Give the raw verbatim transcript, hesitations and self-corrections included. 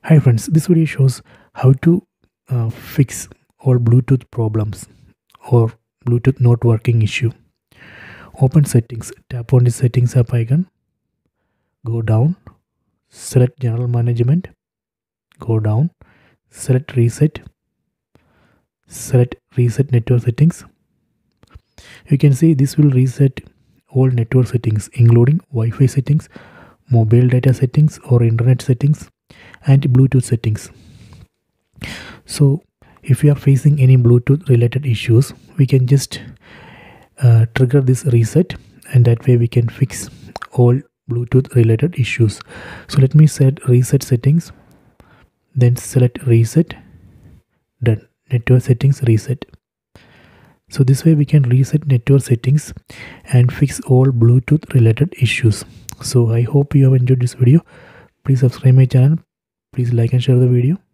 Hi friends, this video shows how to uh, fix all Bluetooth problems or Bluetooth not working issue. Open settings, tap on the settings app icon, go down, select general management, go down, select reset, select reset network settings. You can see this will reset all network settings including Wi-Fi settings, mobile data settings or internet settings and Bluetooth settings. So if you are facing any Bluetooth related issues, we can just uh, trigger this reset, and that way we can fix all Bluetooth related issues. So let me set reset settings, then select reset, done. Network settings reset. So this way we can reset network settings and fix all Bluetooth related issues. So I hope you have enjoyed this video. Please subscribe my channel. Please like and share the video.